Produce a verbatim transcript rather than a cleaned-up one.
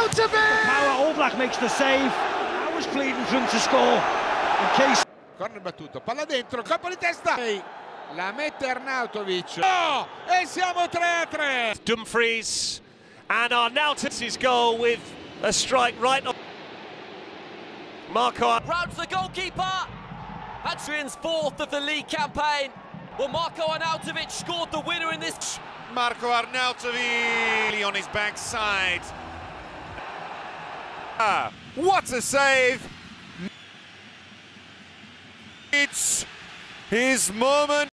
Arnautović! Power, All Black makes the save. I was pleading for him to score in case. Corner battuto, palla dentro, colpo di testa. La mette Arnautović. Oh, e siamo tre a tre. Dumfries and Arnautovic's goal with a strike right on. Marko round to the goalkeeper. Adrian's fourth of the league campaign. Well, Marko Arnautović scored the winner in this. Marko Arnautović on his backside. Ah, what a save! It's his moment.